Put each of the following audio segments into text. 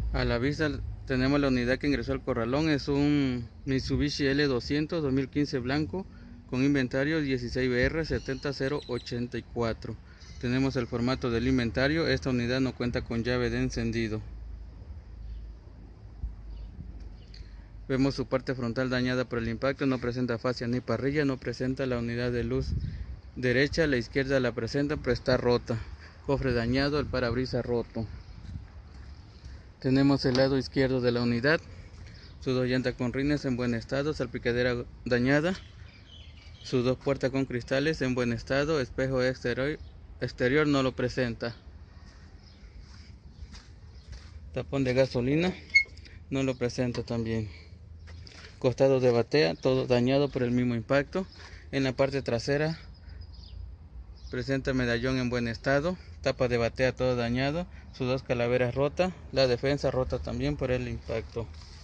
A la vista tenemos la unidad que ingresó al corralón. Es un Mitsubishi L200 2015 blanco con inventario 16BR 70084. Tenemos el formato del inventario. Esta unidad no cuenta con llave de encendido. Vemos su parte frontal dañada por el impacto. No presenta fascia ni parrilla. No presenta la unidad de luz derecha. La izquierda la presenta, pero está rota. Cofre dañado, el parabrisas roto. Tenemos el lado izquierdo de la unidad. Sus dos llantas con rines en buen estado. Salpicadera dañada. Sus dos puertas con cristales en buen estado. Espejo exterior no lo presenta. Tapón de gasolina no lo presenta también. Costado de batea todo dañado por el mismo impacto. En la parte trasera presenta medallón en buen estado. Tapa de batea todo dañado. Sus dos calaveras rotas. La defensa rota también por el impacto.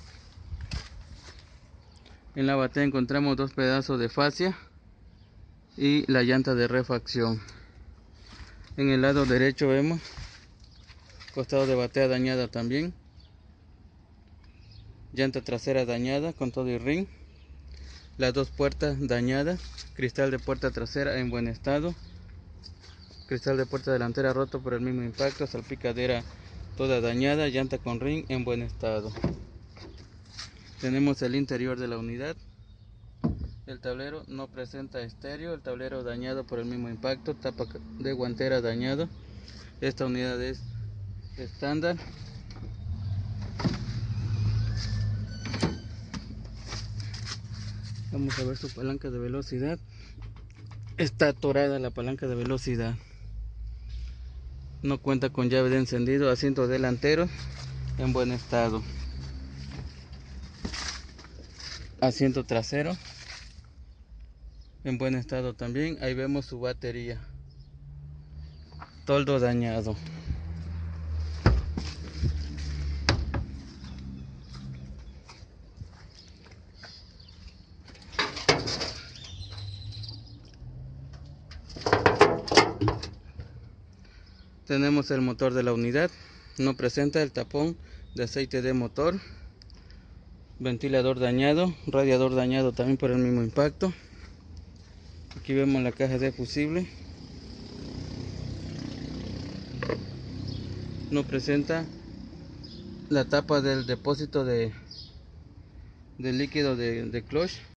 En la batea encontramos dos pedazos de fascia y la llanta de refacción. En el lado derecho vemos costado de batea dañada también. Llanta trasera dañada con todo y ring. Las dos puertas dañadas. Cristal de puerta trasera en buen estado. Cristal de puerta delantera roto por el mismo impacto. Salpicadera toda dañada. Llanta con ring en buen estado. Tenemos el interior de la unidad. El tablero no presenta estéreo. El tablero dañado por el mismo impacto. Tapa de guantera dañada. Esta unidad es estándar. Vamos a ver su palanca de velocidad. Está atorada la palanca de velocidad. No cuenta con llave de encendido. Asiento delantero en buen estado. Asiento trasero en buen estado también. Ahí vemos su batería. Toldo dañado. Tenemos el motor de la unidad. No presenta el tapón de aceite de motor. Ventilador dañado. Radiador dañado también por el mismo impacto. Aquí vemos la caja de fusible. No presenta la tapa del depósito de líquido de clutch.